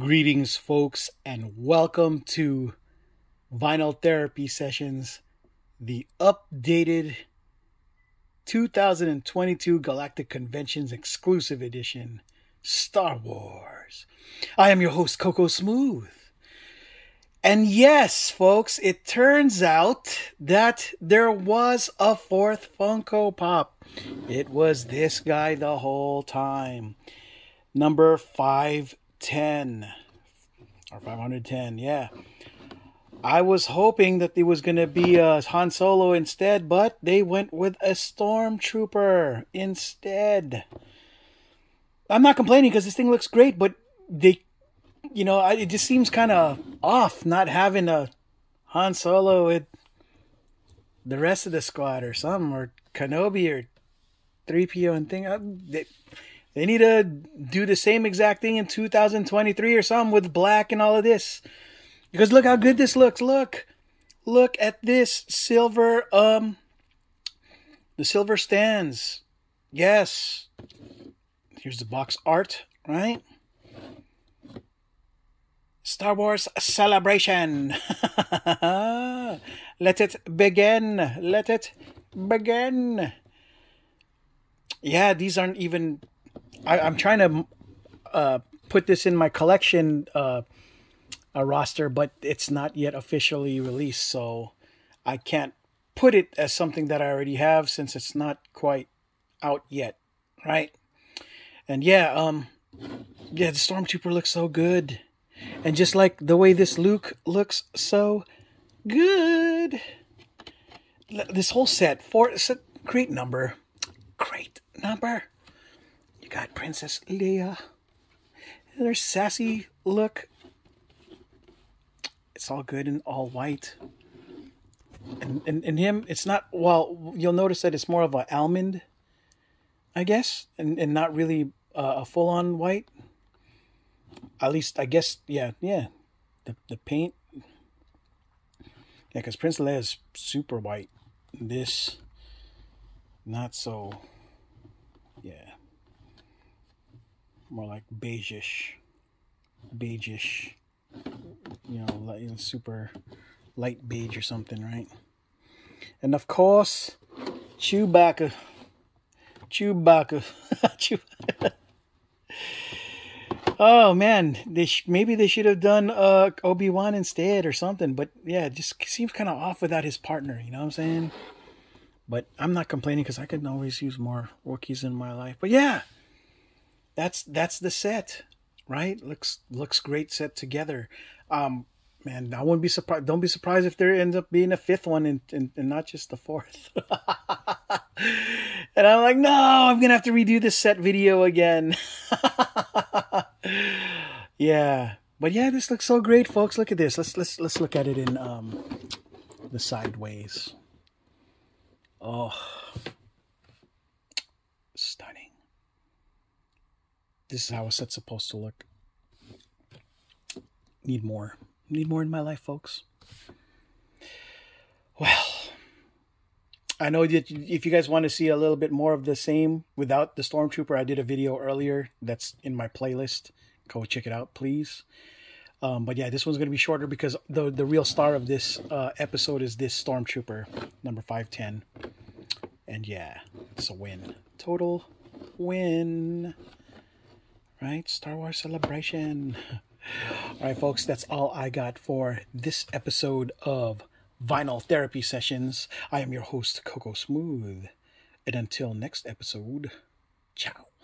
Greetings, folks, and welcome to Vinyl Therapy Sessions, the updated 2022 Galactic Conventions exclusive edition, Star Wars. I am your host, Coco Smooth. And yes, folks, it turns out that there was a fourth Funko Pop. It was this guy the whole time. Number 510 or 510, yeah. I was hoping that it was going to be a Han Solo instead, but they went with a Stormtrooper instead. I'm not complaining because this thing looks great, but they, it just seems kind of off not having a Han Solo with the rest of the squad or something, or Kenobi or 3PO and thing. They need to do the same exact thing in 2023 or something with black and all of this. Because look how good this looks. Look at this silver, the silver stands. Yes. Here's the box art, right? Star Wars Celebration. Let it begin. Let it begin. Yeah, these aren't even... I'm trying to put this in my collection roster, but it's not yet officially released, so I can't put it as something that I already have since it's not quite out yet, right? And yeah, the Stormtrooper looks so good, and just like the way this Luke looks so good. This whole set, great number. You got Princess Leia. Their sassy look. It's all good in all white. And him, it's not, well, you'll notice that it's more of an almond, I guess, and not really a full-on white. At least, I guess, yeah. The paint. Yeah, because Princess Leia is super white. This, not so, yeah. More like beigeish, like super light beige or something, right? And of course, Chewbacca. Oh man, maybe they should have done Obi-Wan instead or something. But yeah, it just seems kind of off without his partner. You know what I'm saying? But I'm not complaining because I could always use more Wookiees in my life. But yeah. That's the set, right? Looks great set together. Man, I wouldn't be surprised. Don't be surprised if there ends up being a fifth one and not just the fourth. And I'm like, no, I'm gonna have to redo this set video again. Yeah, but yeah, this looks so great, folks. Look at this. Let's look at it in the sideways. Oh, stunning. This is how a set's supposed to look. Need more in my life, folks. Well, I know that if you guys want to see a little bit more of the same without the Stormtrooper, I did a video earlier that's in my playlist. Go check it out, please. But yeah, this one's going to be shorter because the real star of this episode is this Stormtrooper, number 510. And yeah, it's a win. Total win. Right? Star Wars Celebration. All right, folks, that's all I got for this episode of Vinyl Therapy Sessions. I am your host, Coco Smooth. And until next episode, ciao.